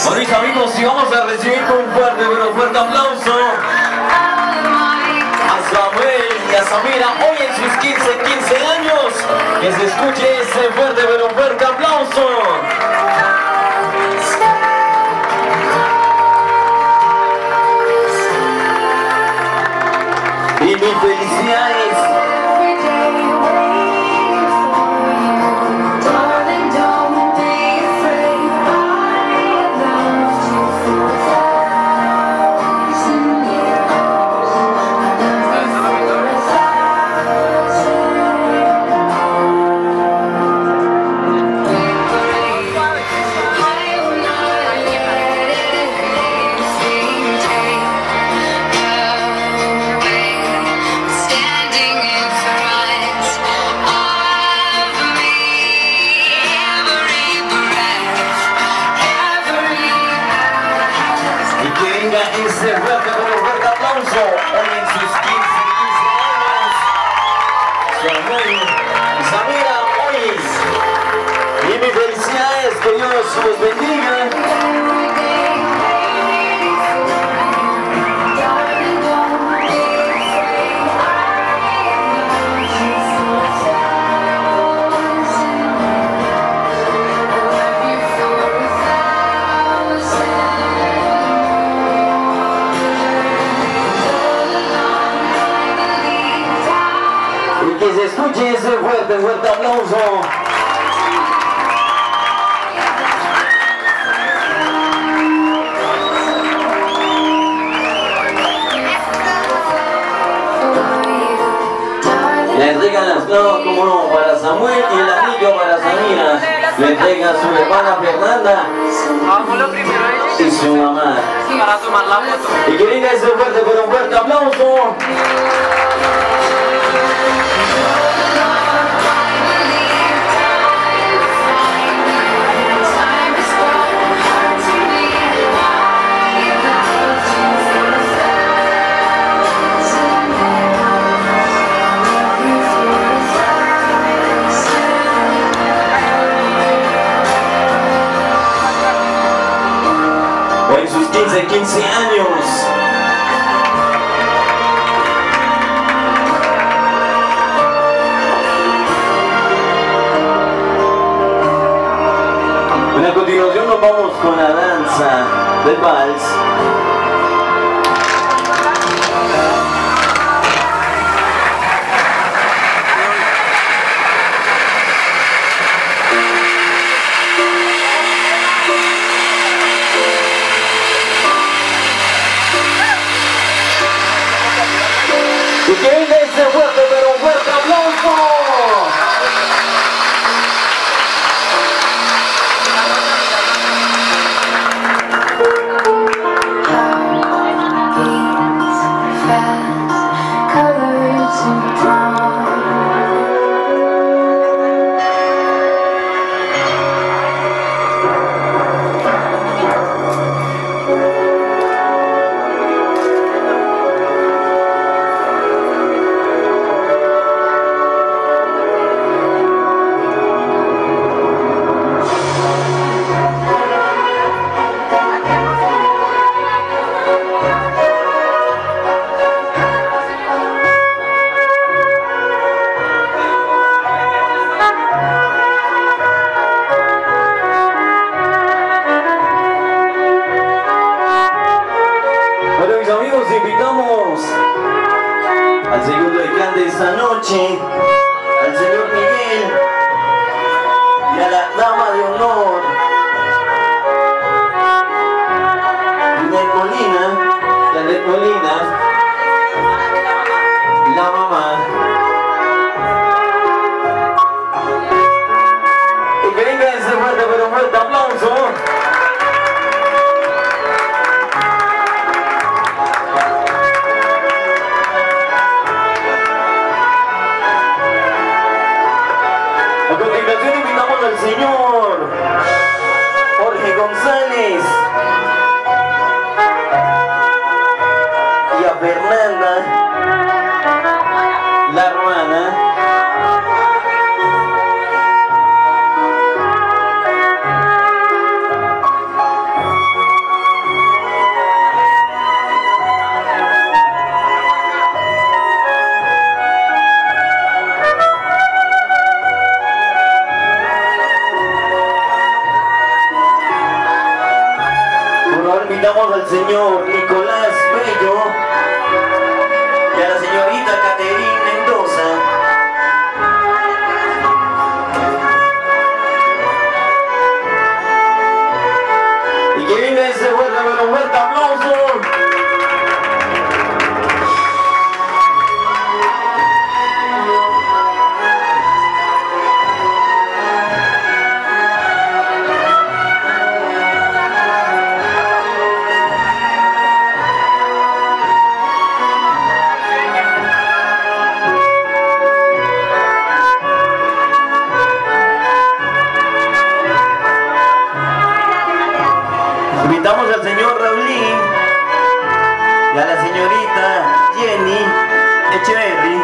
Bueno, mis amigos, y vamos a recibir con un fuerte, pero fuerte aplauso a Samuel y a Samira, hoy en sus 15 años. Que se escuche ese fuerte, pero fuerte aplauso. Y mis felicidades. Ese fuerte, pero fuerte aplauso hoy en sus 15 años. Samuel y Samira, hoy. Y mis felicidades, que Dios los bendiga. Que se escuche ese fuerte, fuerte aplauso. Le entregan las flores, como no, para Samuel y el anillo para Samira. Le entrega a su hermana Fernanda y su mamá. Para tomar la foto. Y que venga ese fuerte, pero fuerte aplauso. En sus 15 años. Bueno, a continuación nos vamos con la danza del vals. Y que venga ese fuerte, pero fuerte aplauso. Invitamos al señor Nicolás Bello y a la señorita Caterina Mendoza. Y que venga ese fuerte aplauso. Invitamos al señor Raulín y a la señorita Jenny Echeverry.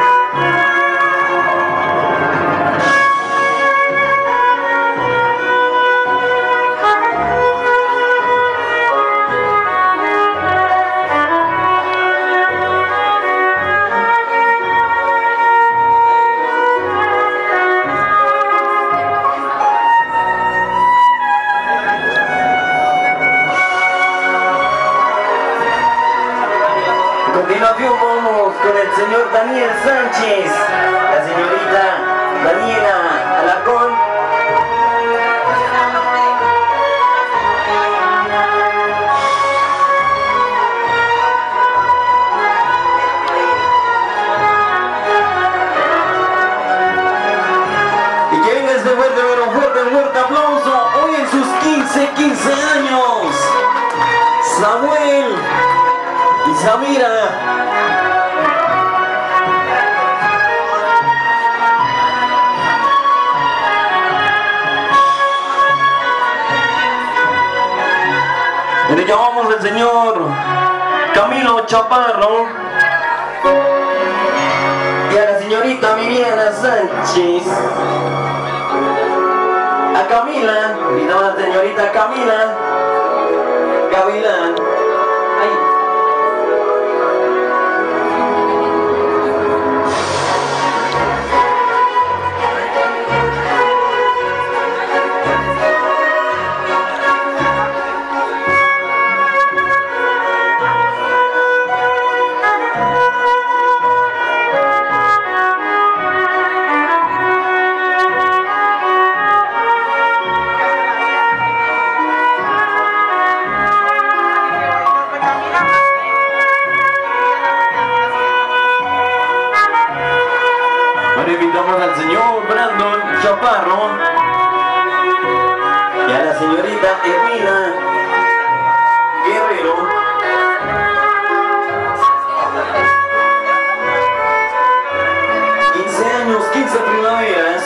A continuación vamos con el señor Daniel Sánchez, la señorita Daniela Alarcón. Y que venga este fuerte, pero fuerte aplauso, hoy en sus 15 años, Samuel y Samira. Le llamamos al señor Camilo Chaparro y a la señorita Viviana Sánchez. A Camila, invitamos a la señorita Camila Gavilán. Invitamos al señor Brandon Chaparro y a la señorita Hermina Guerrero. 15 años, 15 primaveras.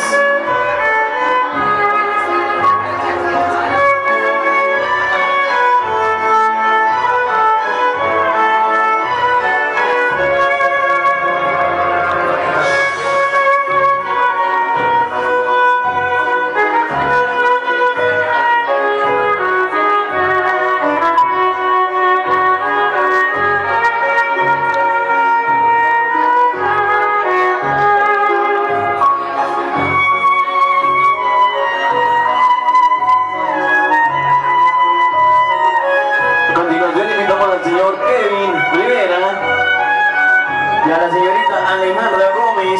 Al señor Kevin Rivera y a la señorita Alejandra Gómez.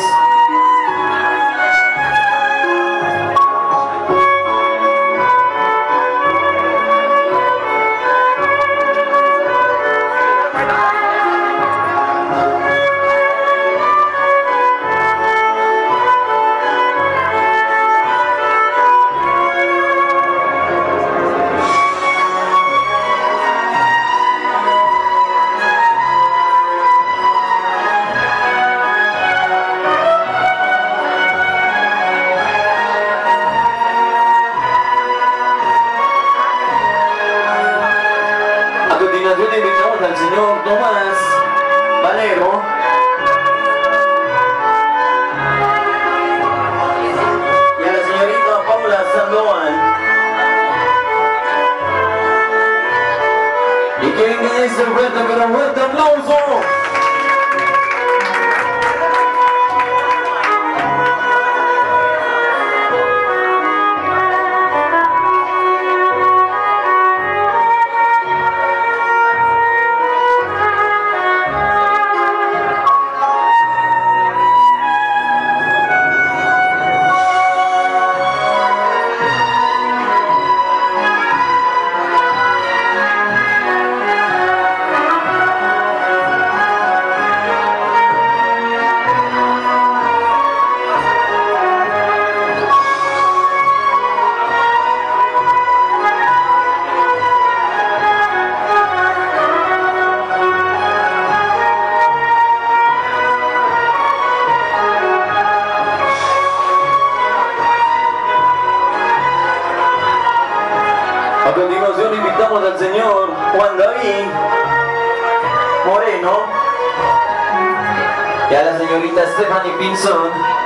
A continuación invitamos al señor Tomás Valero y a la señorita Paula Sandoval. Y que venga ese fuerte aplauso. señor Juan David Moreno y a la señorita Stephanie Pinzón.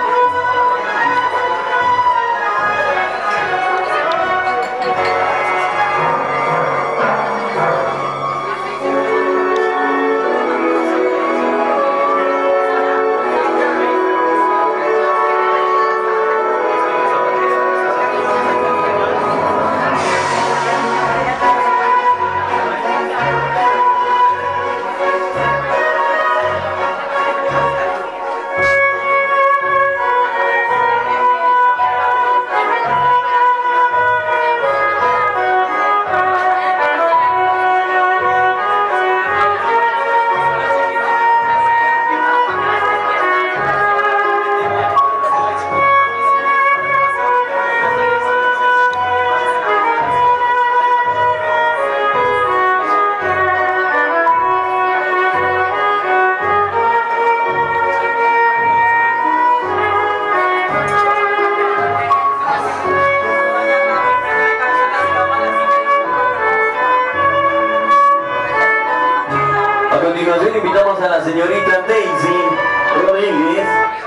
A continuación invitamos a la señorita Daisy Rodríguez.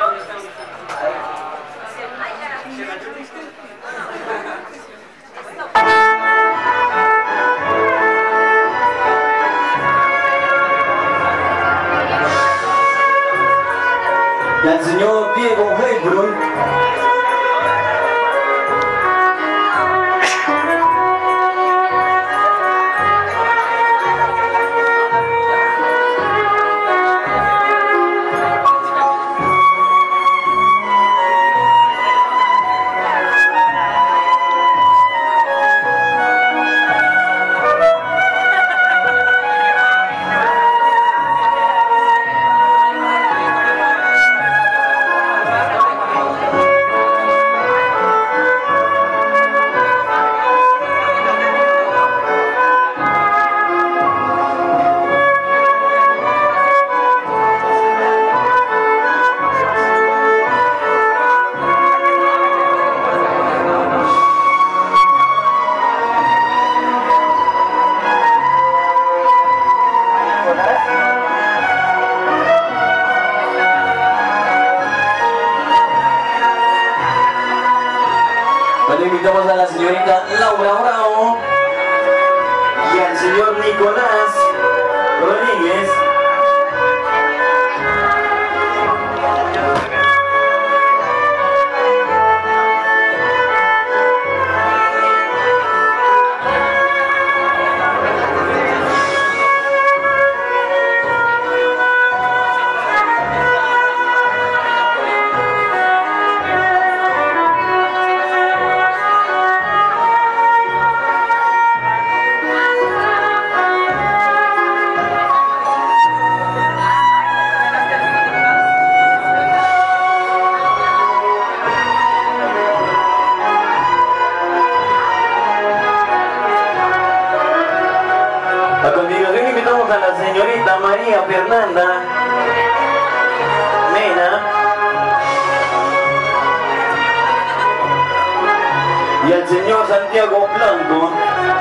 Y al señor Diego Heilbrun. Bueno, invitamos a la señorita Laura Bravo y al señor Nicolás Rodríguez. A continuación invitamos a la señorita María Fernanda Mena y al señor Santiago Blanco.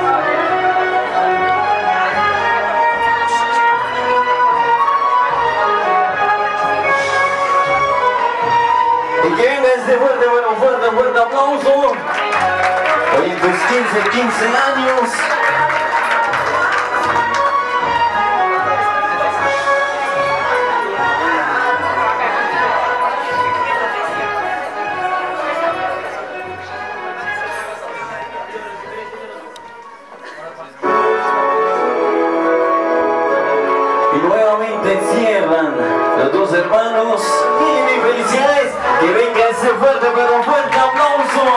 Y que venga este fuerte, bueno, fuerte aplauso. Hoy en tus 15 años. Y nuevamente cierran los dos hermanos. Y mis felicidades. Que venga ese fuerte aplauso.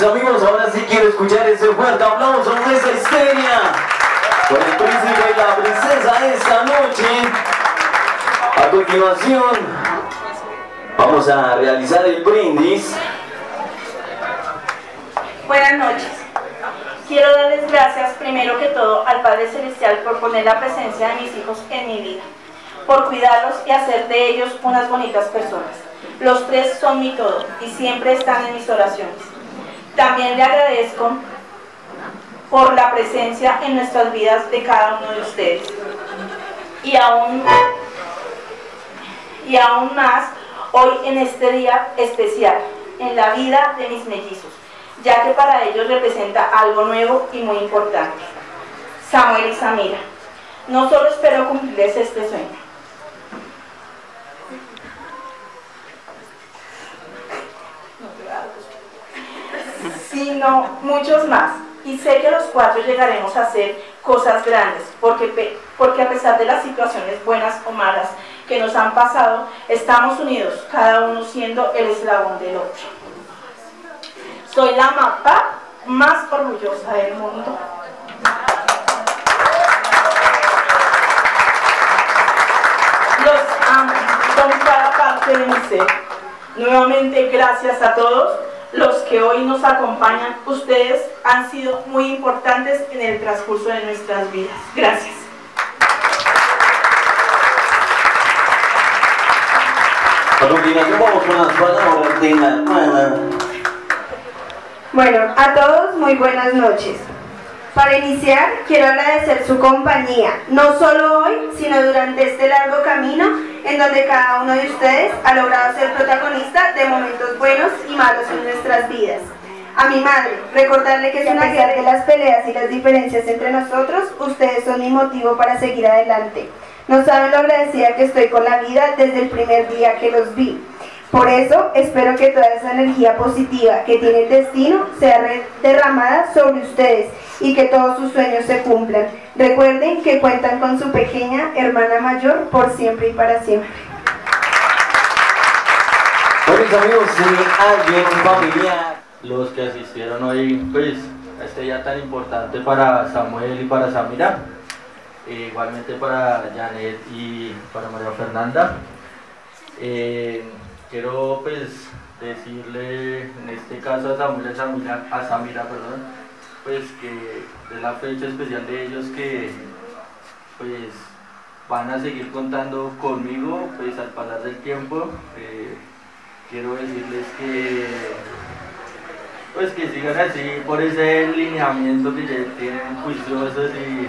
mis amigos, ahora sí quiero escuchar ese fuerte aplauso de esa histeria por el príncipe y la princesa esta noche. A continuación, vamos a realizar el brindis. Buenas noches. Quiero darles gracias primero que todo al Padre Celestial por poner la presencia de mis hijos en mi vida, por cuidarlos y hacer de ellos unas bonitas personas. Los tres son mi todo y siempre están en mis oraciones. También le agradezco por la presencia en nuestras vidas de cada uno de ustedes. Y aún más hoy en este día especial, en la vida de mis mellizos, ya que para ellos representa algo nuevo y muy importante. Samuel y Samira, no solo espero cumplirles este sueño, sino muchos más. Y sé que los cuatro llegaremos a hacer cosas grandes, porque a pesar de las situaciones buenas o malas que nos han pasado, estamos unidos, cada uno siendo el eslabón del otro. Soy la mamá más orgullosa del mundo. Los amo, son cada parte de mi ser. Nuevamente, gracias a todos los que hoy nos acompañan. Ustedes han sido muy importantes en el transcurso de nuestras vidas. Gracias. A continuación vamos con las palabras de la hermana. Bueno, a todos muy buenas noches. Para iniciar, quiero agradecer su compañía, no solo hoy, sino durante este largo camino en donde cada uno de ustedes ha logrado ser protagonista de momentos buenos y malos en nuestras vidas. A mi madre, recordarle que a pesar de las peleas y las diferencias entre nosotros, ustedes son mi motivo para seguir adelante. No saben lo agradecida que estoy con la vida desde el primer día que los vi. Por eso, espero que toda esa energía positiva que tiene el destino sea derramada sobre ustedes y que todos sus sueños se cumplan. Recuerden que cuentan con su pequeña hermana mayor por siempre y para siempre. Bueno, mis amigos, si alguien familiar, los que asistieron hoy, pues, a este día tan importante para Samuel y para Samira, igualmente para Janet y para María Fernanda. Quiero pues decirle en este caso a Samira, pues que es la fecha especial de ellos, que pues van a seguir contando conmigo pues al pasar del tiempo. Quiero decirles que pues que sigan así por ese lineamiento que ya tienen juiciosos y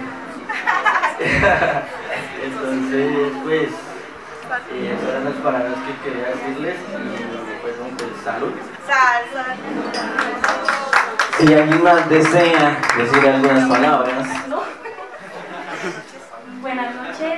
entonces pues esas eran las palabras que quería decirles y pues salud. Si alguien más desea decir algunas palabras. Buenas noches.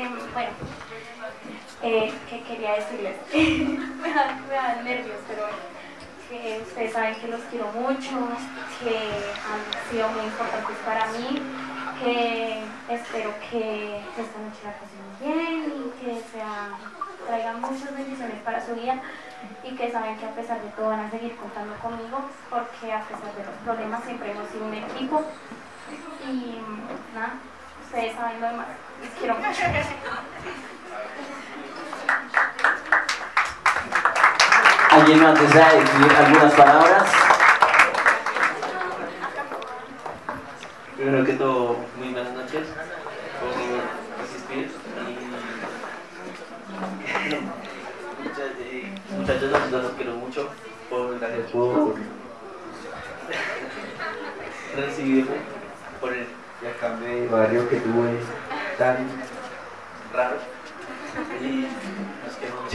¿Qué quería decirles? me dan nervios, pero que ustedes saben que los quiero mucho, que han sido muy importantes para mí, que espero que esta noche la pasemos bien y que traigan muchas bendiciones para su vida, y que saben que a pesar de todo van a seguir contando conmigo, porque a pesar de los problemas siempre hemos sido un equipo. Y nada, ustedes saben lo demás. Les quiero mucho. ¿Alguien más desea decir algunas palabras? Primero que todo, muy buenas noches por asistir. Muchachos, los quiero mucho. Gracias por recibirme, por el cambio de barrio que tuve tan raro. Y los quiero mucho.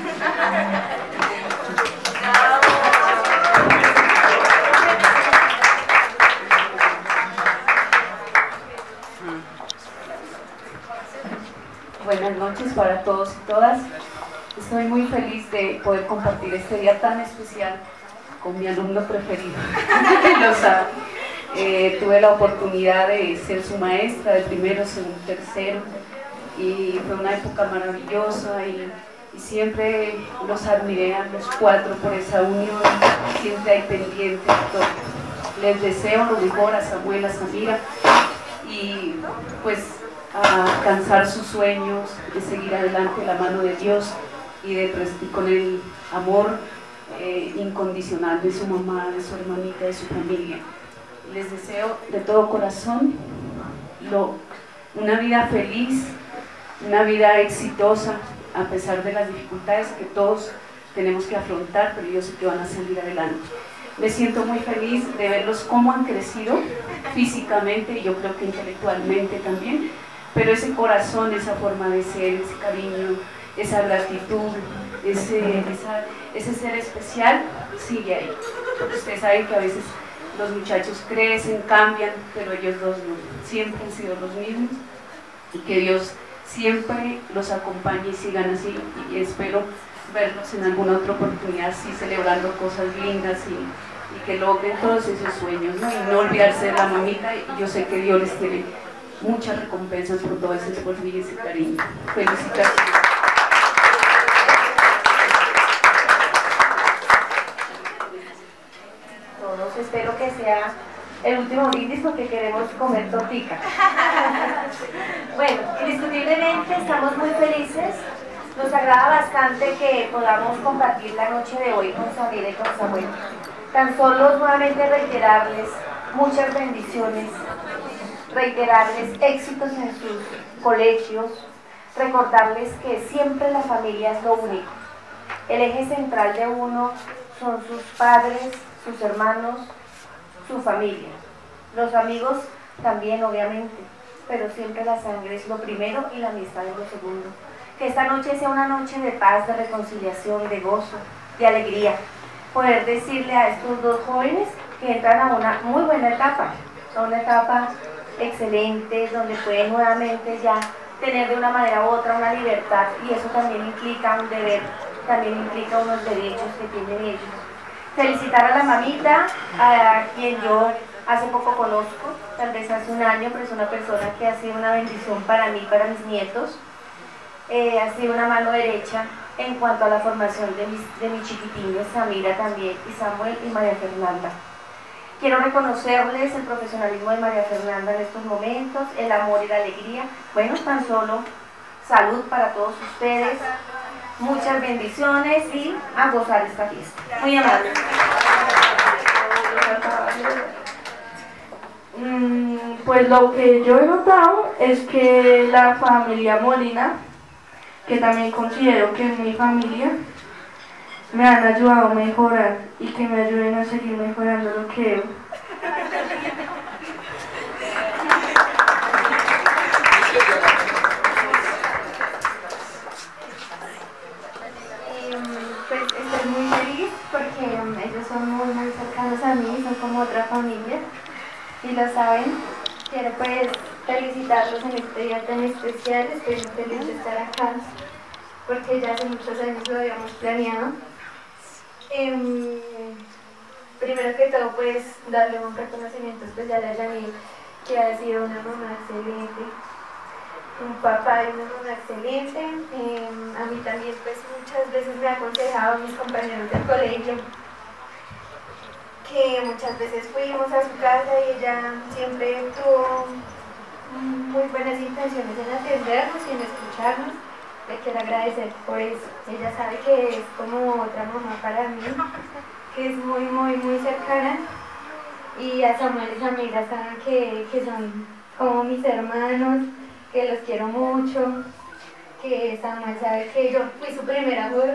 Buenas noches para todos y todas. Estoy muy feliz de poder compartir este día tan especial con mi alumno preferido. Lo sabe. Tuve la oportunidad de ser su maestra de primero, segundo, tercero, y fue una época maravillosa y siempre los admiré a los cuatro por esa unión siempre hay pendiente de todo. Les deseo lo mejor a Samuel, a Samira, y pues a alcanzar sus sueños, de seguir adelante de la mano de Dios y con el amor incondicional de su mamá, de su hermanita, de su familia. Les deseo de todo corazón una vida feliz, una vida exitosa, a pesar de las dificultades que todos tenemos que afrontar, pero yo sé que van a salir adelante. Me siento muy feliz de verlos cómo han crecido físicamente y yo creo que intelectualmente también, pero ese corazón, esa forma de ser, ese cariño, esa gratitud, ese ser especial sigue ahí. Porque ustedes saben que a veces los muchachos crecen, cambian, pero ellos dos no, siempre han sido los mismos, y que Dios siempre los acompañe y sigan así, y espero verlos en alguna otra oportunidad, sí, celebrando cosas lindas y que logren todos esos sueños, ¿no? Y no olvidarse de la mamita, y yo sé que Dios les tiene muchas recompensas por todo ese esfuerzo y ese cariño. Felicitaciones. Todos, espero que sea el último brindis porque queremos comer tortica. Bueno, indiscutiblemente estamos muy felices. Nos agrada bastante que podamos compartir la noche de hoy con Samira y con Samuel. Tan solo nuevamente reiterarles muchas bendiciones, reiterarles éxitos en sus colegios, recordarles que siempre la familia es lo único. El eje central de uno son sus padres, sus hermanos, su familia. Los amigos también, obviamente, pero siempre la sangre es lo primero y la amistad es lo segundo. Que esta noche sea una noche de paz, de reconciliación, de gozo, de alegría. Poder decirle a estos dos jóvenes que entran a una muy buena etapa, a una etapa excelente, donde pueden nuevamente ya tener de una manera u otra una libertad, y eso también implica un deber, también implica unos derechos que tienen ellos. Felicitar a la mamita, a quien yo hace poco conozco, tal vez hace un año, pero es una persona que ha sido una bendición para mí, para mis nietos. Ha sido una mano derecha en cuanto a la formación de mis chiquitines, Samira también, y Samuel y María Fernanda. Quiero reconocerles el profesionalismo de María Fernanda en estos momentos, el amor y la alegría. Bueno, tan solo salud para todos ustedes, muchas bendiciones y a gozar esta fiesta. Muy amable. Pues lo que yo he notado es que la familia Molina, que también considero que es mi familia, me han ayudado a mejorar y que me ayuden a seguir mejorando lo que debo. Pues estoy muy feliz porque ellos son muy cercanos a mí, son como otra familia y lo saben. Quiero pues felicitarlos en este día tan especial. Estoy muy feliz de estar acá porque ya hace muchos años lo habíamos planeado. Primero que todo pues darle un reconocimiento especial a Janine, que ha sido una mamá excelente, un papá y una mamá excelente. A mí también pues muchas veces me ha aconsejado a mis compañeros del colegio, que muchas veces fuimos a su casa y ella siempre tuvo muy buenas intenciones en atendernos y en escucharnos. Le quiero agradecer por eso. Ella sabe que es como otra mamá para mí, que es muy cercana, y a Samuel y Samira saben que son como mis hermanos, que los quiero mucho, que Samuel sabe que yo fui su primer amor.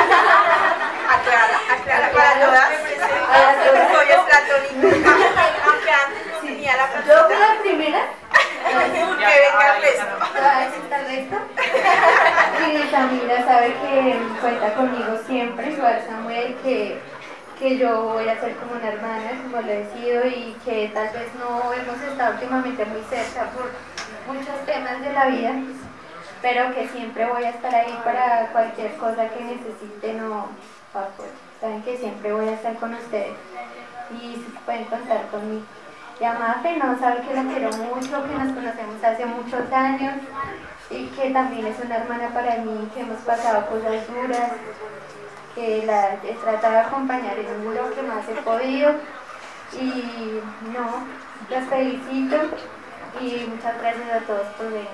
Aclara para todas. Soy platónico. Aunque antes no tenía la persona. Yo fui la primera. Que venga el resto. Está el resto. Y Samira sabe que cuenta conmigo siempre, igual Samuel, que yo voy a ser como una hermana, como lo he sido, y que tal vez no hemos estado últimamente muy cerca por muchos temas de la vida, pero que siempre voy a estar ahí para cualquier cosa que necesiten o apoyo. Saben que siempre voy a estar con ustedes y pueden contar conmigo. Y a Mafe, no, sabe que la quiero mucho, que nos conocemos hace muchos años, y que también es una hermana para mí, que hemos pasado cosas duras, que la he tratado de acompañar en lo que más he podido y no, las felicito y muchas gracias a todos por venir.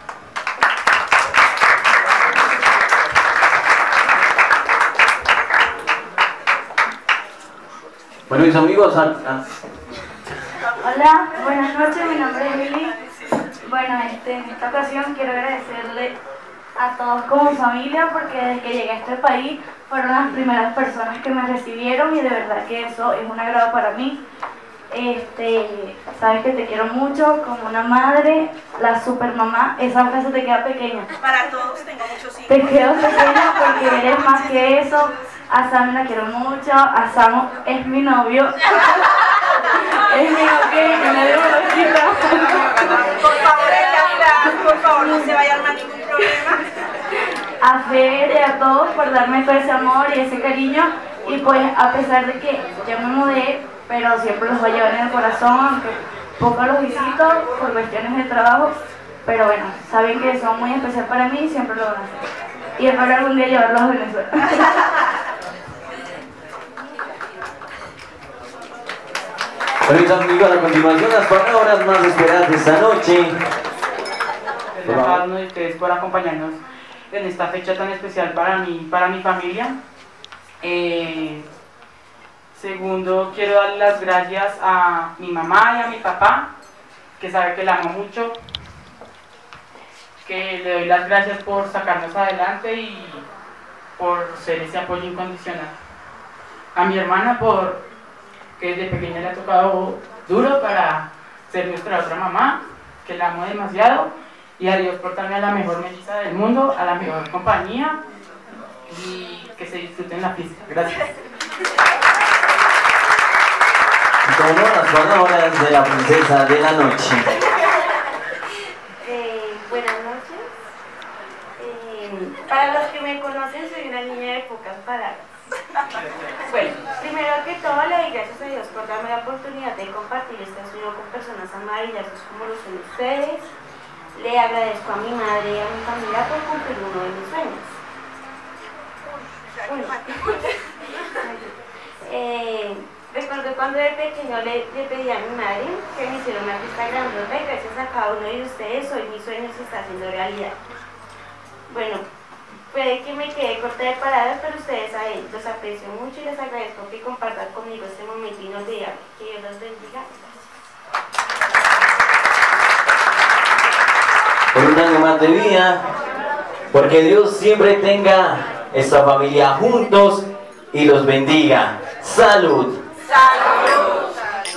Bueno, mis amigos, Hola, buenas noches, mi nombre es Emily. Bueno, en esta ocasión quiero agradecerle a todos como familia porque desde que llegué a este país fueron las primeras personas que me recibieron y de verdad que eso es un agrado para mí. Sabes que te quiero mucho como una madre, la super mamá, esa frase te queda pequeña. Para todos, tengo muchos hijos. Te quedo pequeña porque eres más que eso. A Sam la quiero mucho, a Sam es mi novio. Es mi novio, me dio loquita. Por favor, no se vaya a armar ningún problema. A Fer y a todos por darme todo ese amor y ese cariño. Y pues a pesar de que ya me mudé, pero siempre los voy a llevar en el corazón, aunque poco los visito por cuestiones de trabajo. Pero bueno, saben que son muy especiales para mí y siempre lo van a hacer. Y espero algún día llevarlos a Venezuela. Bueno, mis amigos, a continuación las palabras más esperadas de esta noche. Gracias a cada uno de ustedes por acompañarnos en esta fecha tan especial para mí, para mi familia. Segundo, quiero dar las gracias a mi mamá y a mi papá, que sabe que la amo mucho, que le doy las gracias por sacarnos adelante y por ser ese apoyo incondicional. A mi hermana que desde pequeña le ha tocado duro para ser nuestra otra mamá, que la amo demasiado, y a Dios por darme a la mejor melliza del mundo, a la mejor compañía, y que se disfruten la fiesta. Gracias. Como las palabras de la princesa de la noche. Buenas noches. Para los que me conocen, soy una niña de pocas palabras. Bueno, primero que todo le doy gracias a Dios por darme la oportunidad de compartir este sueño con personas tan maravillosas como lo son ustedes. Le agradezco a mi madre y a mi familia por cumplir uno de mis sueños. Recuerdo cuando de pequeño le pedí a mi madre que me hiciera una fiesta grandota y gracias a cada uno de ustedes hoy mi sueño se está haciendo realidad. Bueno, puede que me quede corta de palabras, pero ustedes saben, los aprecio mucho y les agradezco que compartan conmigo este momento inolvidable. Que Dios los bendiga. Por un año más de vida, porque Dios siempre tenga esta familia juntos y los bendiga. ¡Salud! Salud.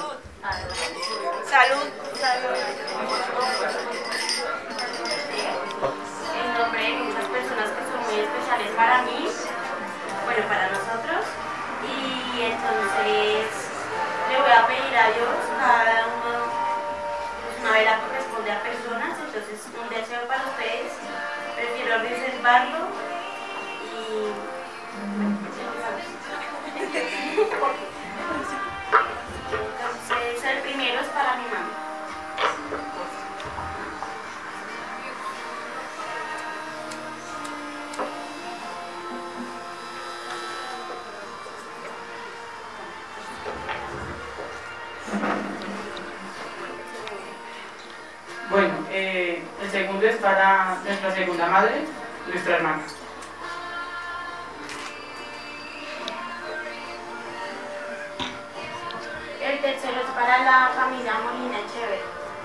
Salud. Salud. En nombre de muchas personas que son muy especiales para mí, bueno, para nosotros, y entonces le voy a pedir a Dios, cada uno, pues una vela corresponde a personas, entonces un deseo para ustedes, prefiero reservarlo y entonces el primero es para mi mamá. Bueno, el segundo es para nuestra segunda madre, nuestra hermana. El tercero es para la familia Molina Echeverri.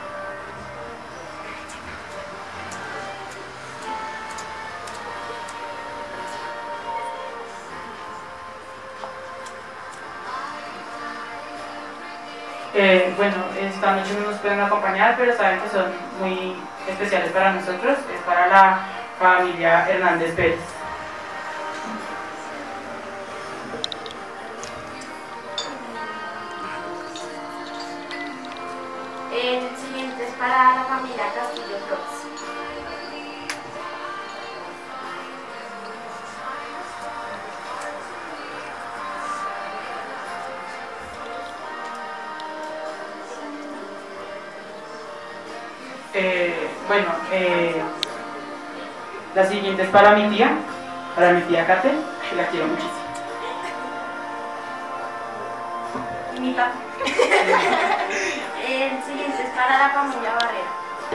Bueno, esta noche no nos pueden acompañar, pero saben que son muy especiales para nosotros. Es para la familia Hernández Pérez. El siguiente es para la familia Castillo Flores. La siguiente es para mi tía Kate, que la quiero muchísimo. El siguiente es para la familia Barrera.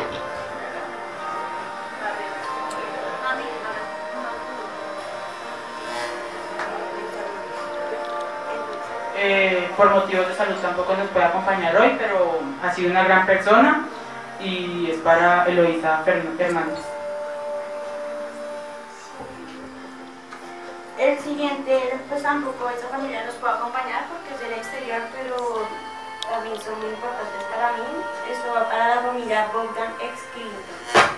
Por motivos de salud tampoco nos puede acompañar hoy, pero ha sido una gran persona y es para Eloísa Hernández. El siguiente, pues tampoco esa familia nos puede acompañar porque es del exterior, pero también son muy importantes para mí. Esto va para la familia Bogdan Exclito.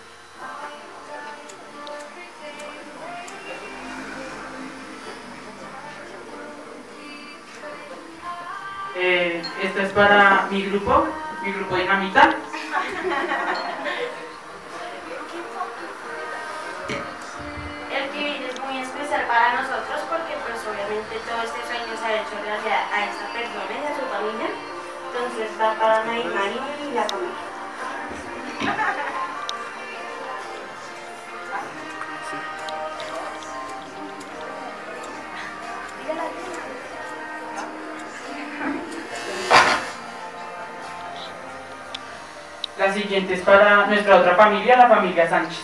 Esto es para mi grupo Dinamita. El que viene es muy especial para nosotros porque pues obviamente todo este sueño se ha hecho realidad a esta persona y a su familia. Entonces va para Naimari y la familia. La siguiente es para nuestra otra familia, la familia Sánchez.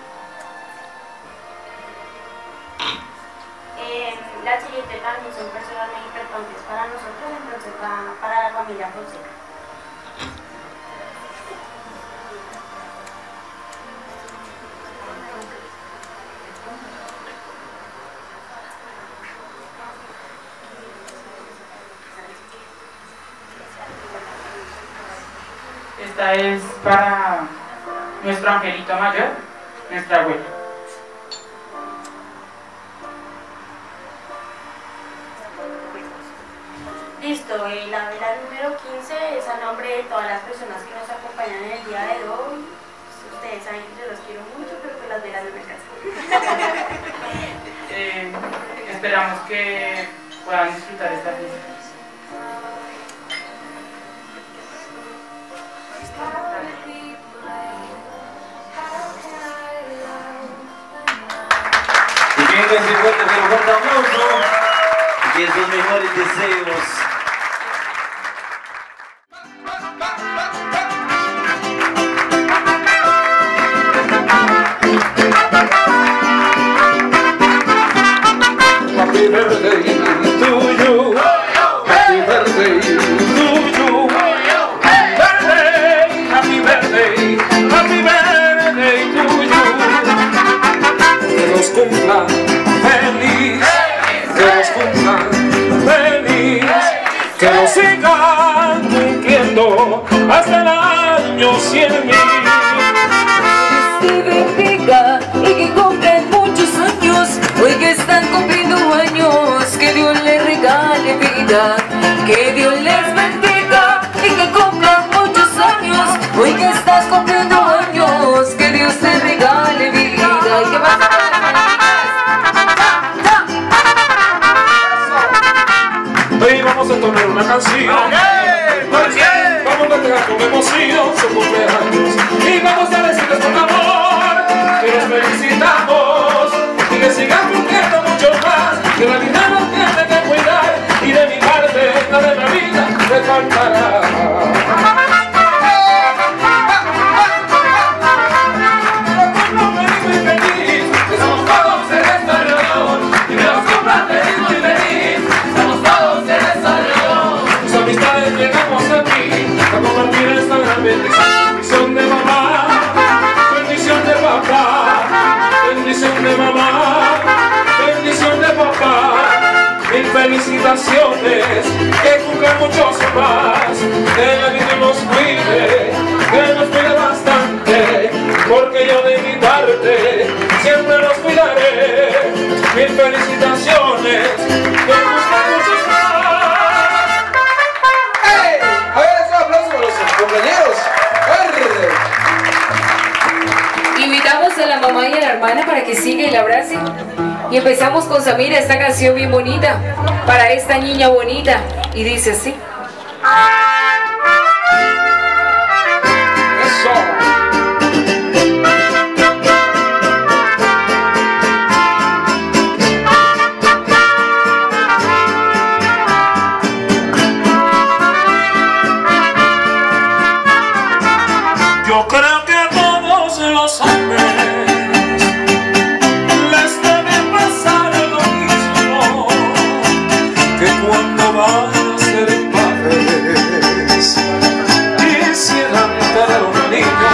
La siguiente también son personas muy importantes para nosotros, entonces va para la familia Fonseca. Esta es para nuestro angelito mayor, nuestra abuela. Listo, la vela número 15 es a nombre de todas las personas que nos acompañan en el día de hoy. Ustedes saben que yo los quiero mucho, pero pues las velas no me alcanzan. Esperamos que puedan disfrutar esta fiesta. Y bien que se encuentre con un fuerte aplauso y esos mejores deseos. Happy birthday to you. Happy birthday to you. Happy birthday, happy birthday to you. Que nos cumpla feliz, que nos cumpla feliz, que nos sigan cumpliendo hasta el año 100.000. Que bendiga y que cumplan muchos años, hoy que están cumpliendo años, que Dios les regale vida, que Dios les bendiga y que cumplan muchos años, hoy que estás cumpliendo años, que Dios te regale vida. ¿Y qué pasa? Hoy vamos a tomar una canción. Vamos a cantar con emoción su cumpleaños y vamos a decirles con amor que los felicitamos y que sigan cumpliendo mucho más, que la vida nos tiene que cuidar y de mi parte la de la vida te faltará. Bendición de mamá, bendición de papá, bendición de mamá, bendición de papá. Mil felicitaciones, que cumplan muchos más, que la vida nos cuide bastante, porque yo de mi parte siempre los cuidaré. Mil felicitaciones, que cumplan muchos más. ¡Hey! A ver, un aplauso para los compañeros. Invitamos a la mamá y a la hermana para que siga y la abracen. Y empezamos con Samira, esta canción bien bonita para esta niña bonita. Y dice así. Eso. van a ser padres, quisieran tener un niño,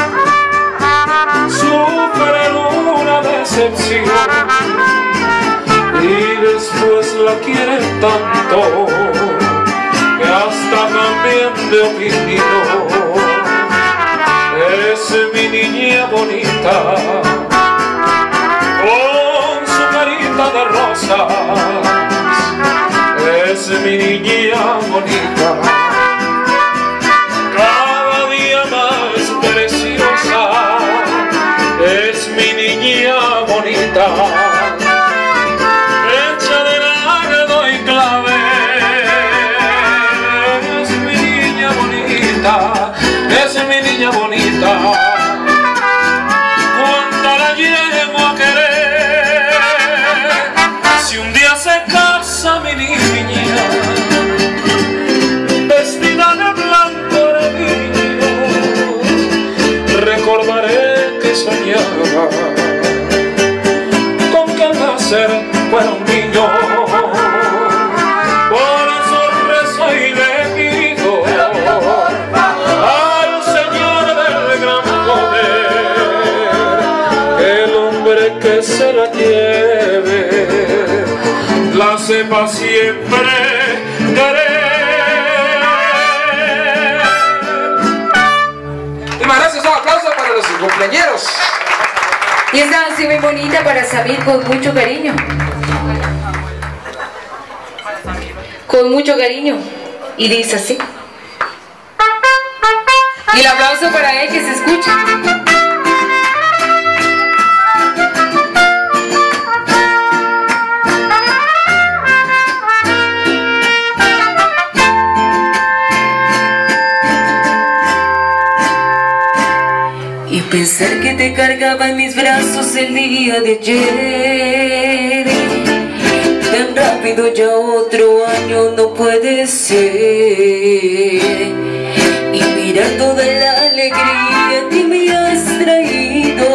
sufren una decepción y después la quieren tanto que hasta cambian de opinión. Es mi niña bonita con su carita de rosas, es mi niña bonita, cada día más preciosa, es mi niña bonita, hecha de nardo y clavel, es mi niña bonita, es mi niña bonita. Cuánto la llevo a querer, si un día se casa mi niña, vestida de blanco de niño, recordaré que soñaba con que al nacer fuera un niño. Por eso rezo y le pido al Señor del gran poder, el hombre que se la lleve la sepa siempre querer. Y más gracias, un aplauso para los cumpleañeros. Y esta canción muy bonita para Samir con mucho cariño. Con mucho cariño. Y dice así. Y el aplauso para él que se escucha. Y pensar que te cargaba en mis brazos el día de ayer, tan rápido ya otro año no puede ser. Y mirar toda la alegría que me has traído,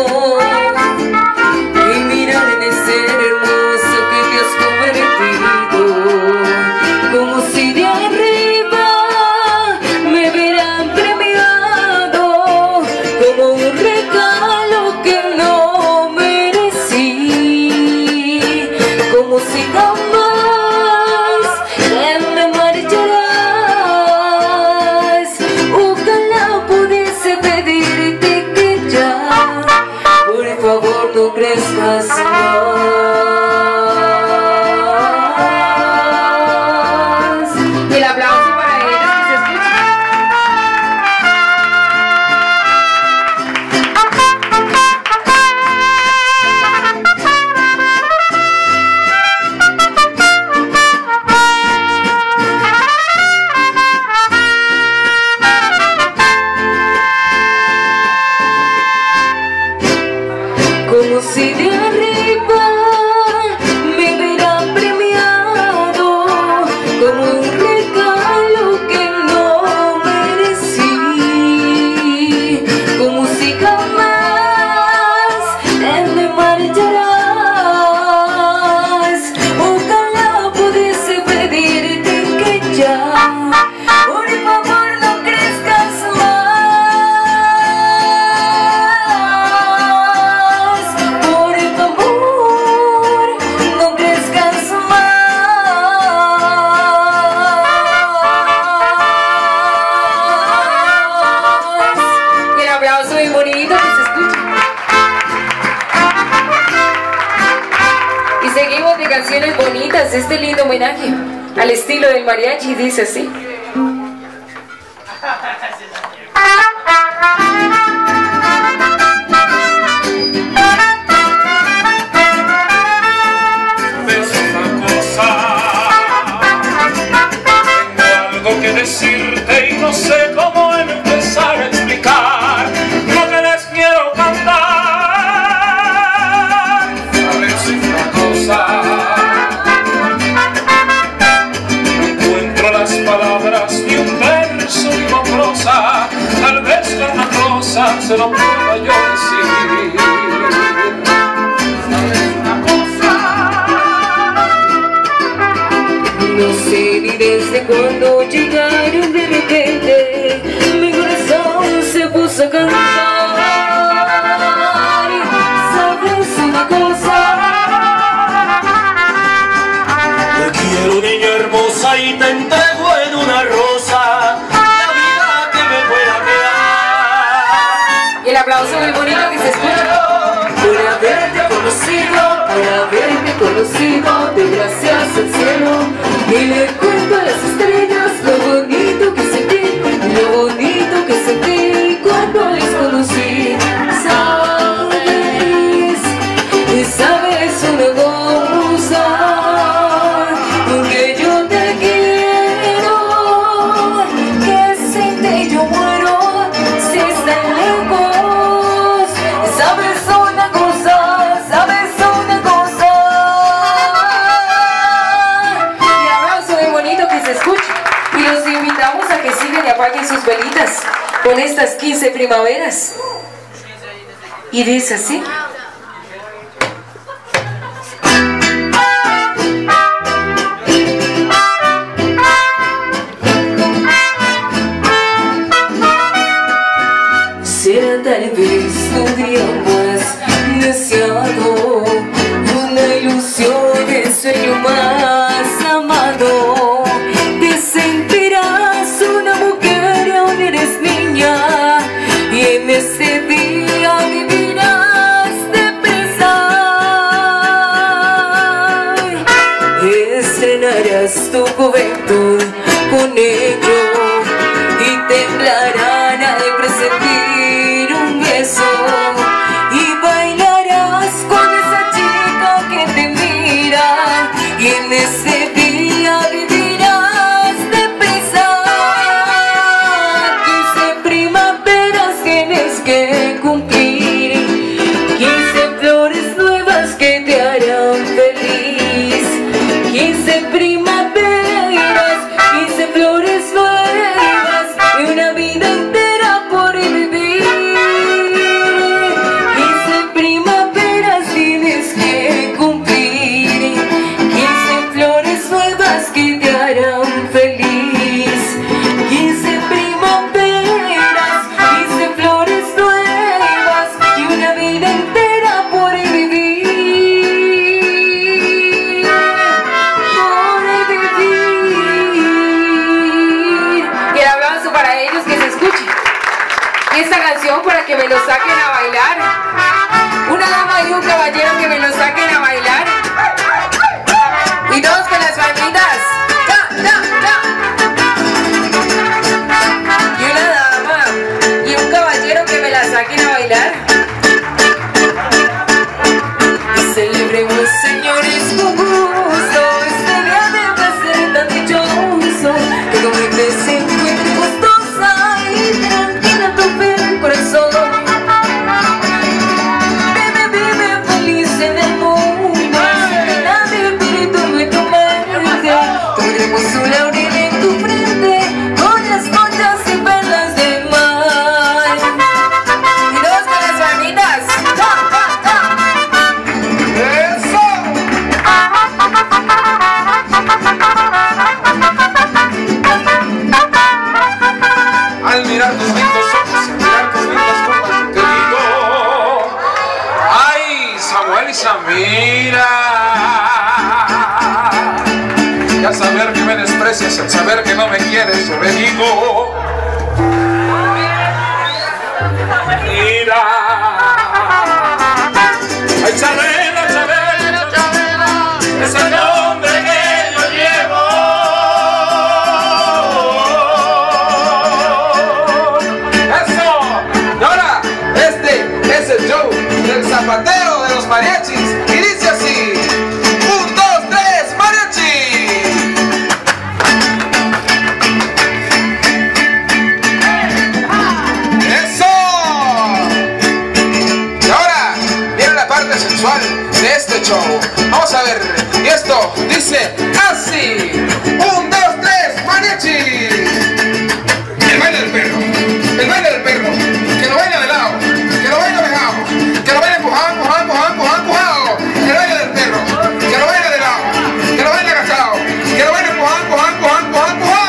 y mirar en ese ser hermoso que te has convertido, como si de arriba me hubieran premiado como un regalo que no merecí, como si jamás me marcharás. Ojalá pudiese pedirte que ya, por favor, no crezcas más. Y el aplauso para ellos que se escucha. Como si de arriba me hubieran premiado como un regalo que no merecí, como si jamás me marcharás. Ojalá pudiese pedirte que ya, por favor, no crezcas más. Por favor, no crezcas más. Y el aplauso muy bonito que se escucha. Y seguimos de canciones bonitas, este lindo homenaje al estilo del mariachi, dice así. ¿Ves una cosa? Tengo algo que decirte y no sé cómo empezar a explicar lo que les quiero cantar. ¿Sabes una cosa? No encuentro las palabras ni un verso ni una prosa, tal vez con una cosa se lo pueda yo decir. ¿Sabes una cosa? No sé que cuando llegaron de repente mi corazón se puso a cantar. ¿Sabes una cosa? Te quiero, niña hermosa, y te entrego en una rosa la vida que me pueda quedar. Y el aplauso muy bonito que se escucha. Por haberte conocido, de gracias al cielo, y le cuento a las estrellas lo bonito que sentí, lo bonito que sentí cuando les conocí. Sabes una cosa, que yo te quiero, que sin ti yo muero, si están lejos. Sabes una cosa, sabes una cosa. Y abrazo muy bonito que se escuche. Y los invitamos a que sigan y apaguen sus velitas con estas 15 primaveras. Y dice así. Será tal vez un día más deseado, una ilusión de sueño más amado. Te sentirás una mujer, aún eres niña, y en ese día vivirás deprisa. Estrenarás tu juventud con ello y temblarán al presentir un beso, y bailarás con esa chica que te mira, y en ese día vivirás deprisa. 15 primaveras tienes que cumplir, 15 flores nuevas que te harán feliz. 15 primaveras, 15 flores nuevas y una vida entera por vivir. 15 primaveras tienes que cumplir, 15 flores nuevas que te harán feliz. 15 primaveras, 15 flores nuevas y una vida entera por vivir. Por vivir. Y el aplauso para ellos, que se escuche. Y esta canción para que me lo saquen a bailar. Una dama y un caballero que me lo saquen a bailar. Y todos con las palmitas. ¡Ya, ya, ya! Y una dama y un caballero que me la saquen a bailar. Y celebremos, señores, con gusto este día de placer tan dichoso, que tu mente se encuentre gustosa y tranquila tu corazón. Vive, vive feliz en el mundo, que nadie pide tu mente. Tendremos un laurel en tu frente, con las conchas y perlas de mar. Y dos con las palmitas. ¡Ja, ja, ja! ¡Eso! Al mirar tus lindos ojos, al mirar tus lindas copas, te digo, ay, Samuel y Samira. Y al saber que me desprecias, al saber que no me quieres, yo le digo, mira, ay, Chabela, Chabela, Chabela, es el nombre que yo llevo. Eso. Y ahora, este es el show del zapatero de los mariachis, y dice así: 1, 2, 3, mariachi. Eso. Y ahora viene la parte sensual de este show. Vamos a ver. Y esto dice así: 1, 2, 3, mariachi. El baile del perro. El baile del perro. Que lo baila de lado. Que lo baila pegado. Que lo baila empujado, empujado, empujado, empujado, empujado. El baile del perro. Que lo baila de lado. Que lo baila agachado. Que lo baila empujado, empujado, empujado, empujado, empujado.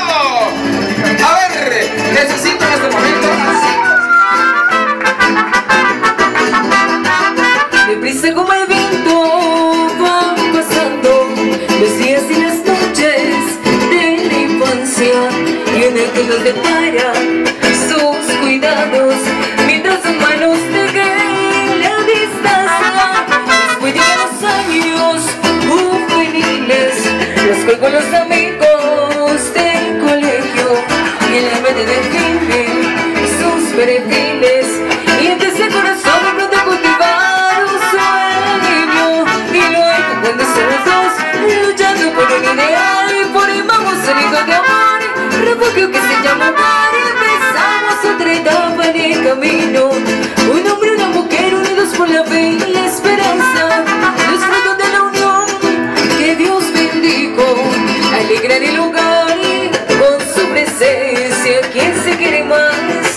los días y las noches de la infancia, y en el que nos depara sus cuidados, mientras sus manos dejen la distancia. Después llegan los años juveniles, los que con los amigos del colegio, y en la mente definen sus perfiles, y entre ese corazón de pronto cultivar un sueño, y luego cuando son los dos luchando por un ideal, y formamos un hijo de amor, refugio que se llama hogar, y empezamos otra etapa en el camino, un hombre y una mujer unidos por la fe y la esperanza, los frutos de la unión que Dios bendijo, alegran el hogar con su presencia. ¿Quién se quiere más?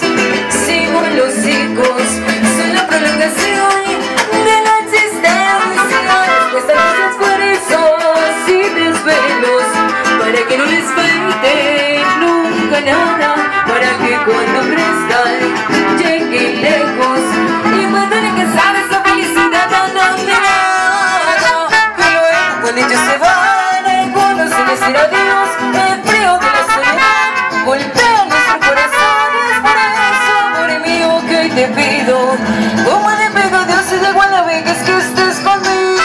Sigo los hijos, son la prolongación de la existencia, respuesta a nuestros esfuerzos y desvelos, para que no les falte nunca nada, para que cuando crezcan lleguen lejos y encuentren que sabe esa felicidad tan anhelada. Pero cuando ellos se van, algunos sin decir adiós, el frío de la soledad golpea nuestro corazón, y es por eso, amor mío, que te pido, como le pego a Dios y de Guadavegas, que estés conmigo.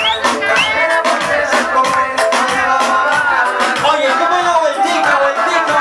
Oye, ¿cómo es la vueltica, vueltica?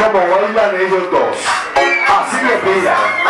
como bailan ellos dos. Así le pidan.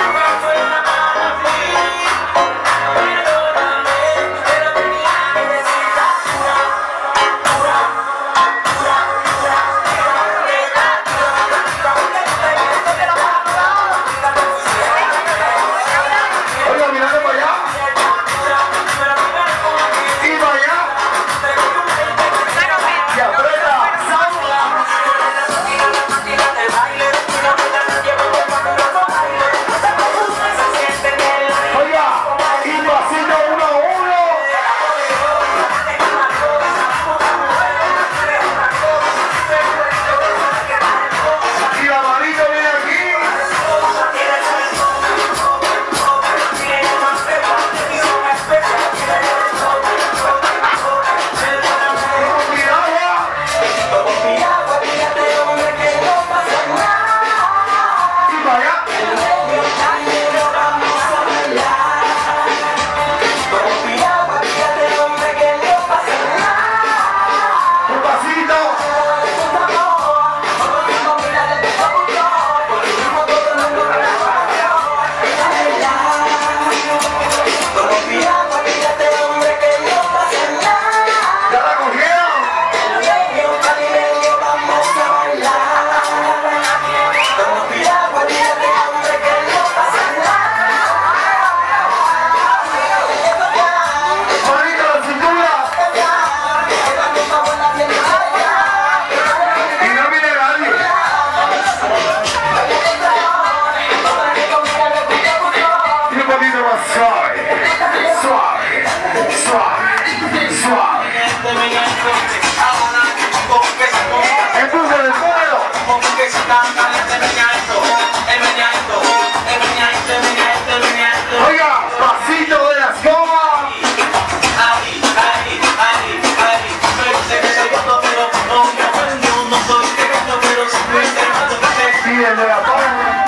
Oiga, pasito de las gomas. Y desde la palma.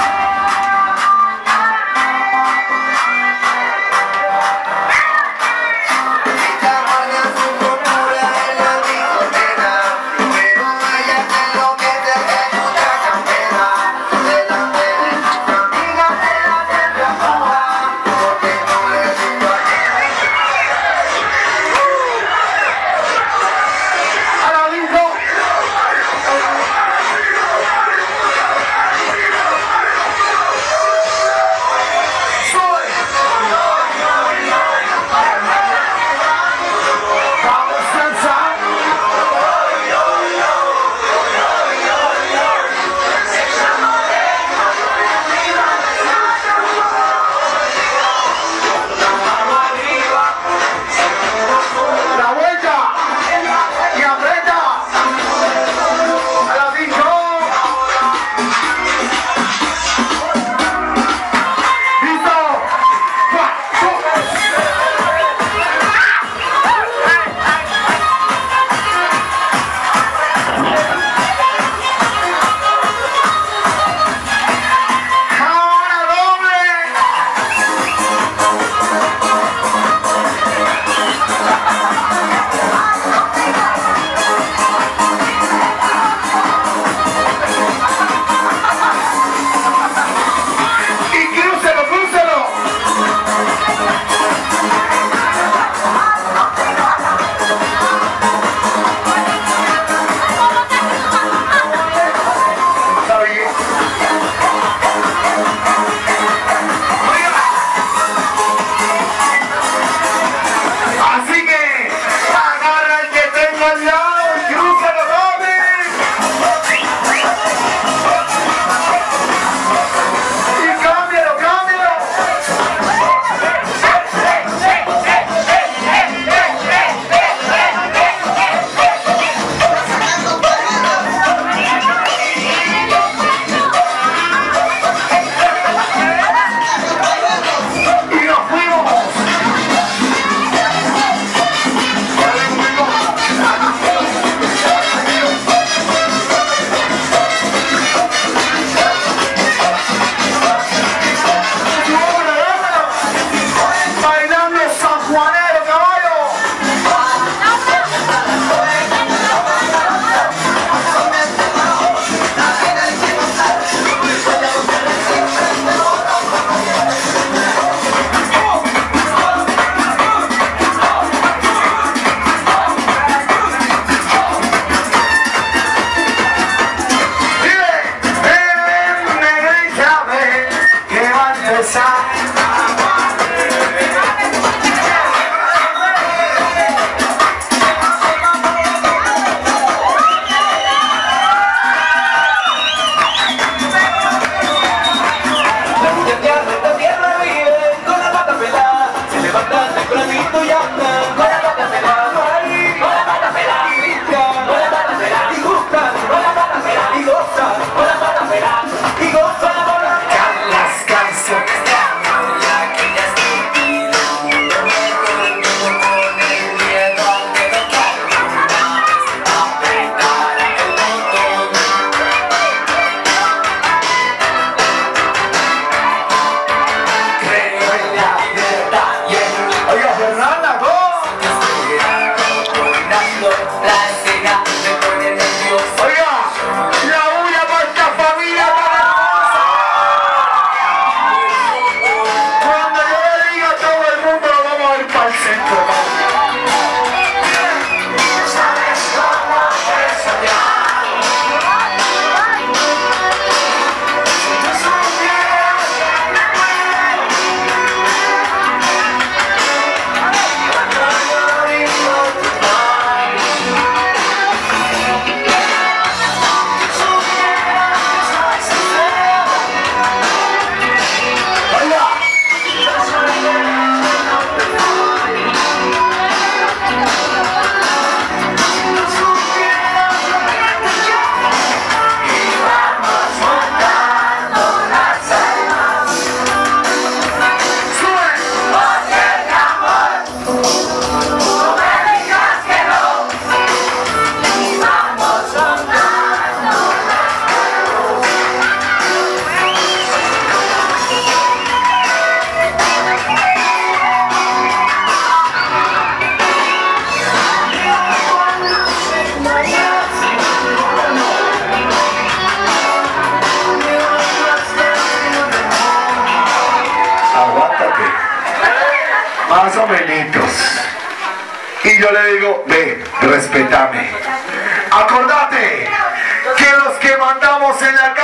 Carmelitos. Y yo le digo, ve, respétame. Acordate que los que mandamos en la casa